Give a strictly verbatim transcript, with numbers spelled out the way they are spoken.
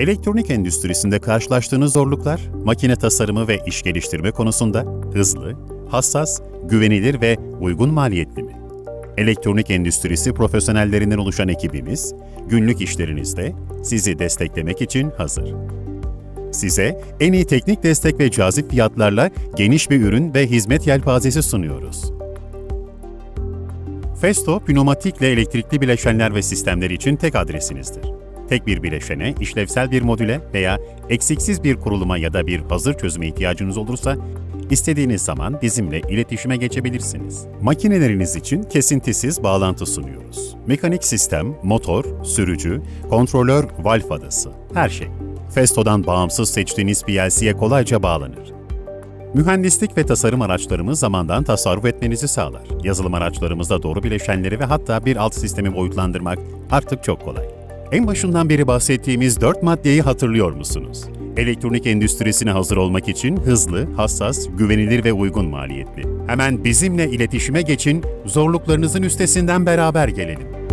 Elektronik endüstrisinde karşılaştığınız zorluklar, makine tasarımı ve iş geliştirme konusunda hızlı, hassas, güvenilir ve uygun maliyetli mi? Elektronik endüstrisi profesyonellerinden oluşan ekibimiz, günlük işlerinizde sizi desteklemek için hazır. Size en iyi teknik destek ve cazip fiyatlarla geniş bir ürün ve hizmet yelpazesi sunuyoruz. Festo, pneumatikle elektrikli bileşenler ve sistemler için tek adresinizdir. Tek bir bileşene, işlevsel bir modüle veya eksiksiz bir kuruluma ya da bir hazır çözüme ihtiyacınız olursa, istediğiniz zaman bizimle iletişime geçebilirsiniz. Makineleriniz için kesintisiz bağlantı sunuyoruz. Mekanik sistem, motor, sürücü, kontrolör, valf adası, her şey. Festo'dan bağımsız seçtiğiniz P L C'ye kolayca bağlanır. Mühendislik ve tasarım araçlarımız zamandan tasarruf etmenizi sağlar. Yazılım araçlarımızda doğru bileşenleri ve hatta bir alt sistemi boyutlandırmak artık çok kolay. En başından beri bahsettiğimiz dört maddeyi hatırlıyor musunuz? Elektronik endüstrisine hazır olmak için hızlı, hassas, güvenilir ve uygun maliyetli. Hemen bizimle iletişime geçin, zorluklarınızın üstesinden beraber gelelim.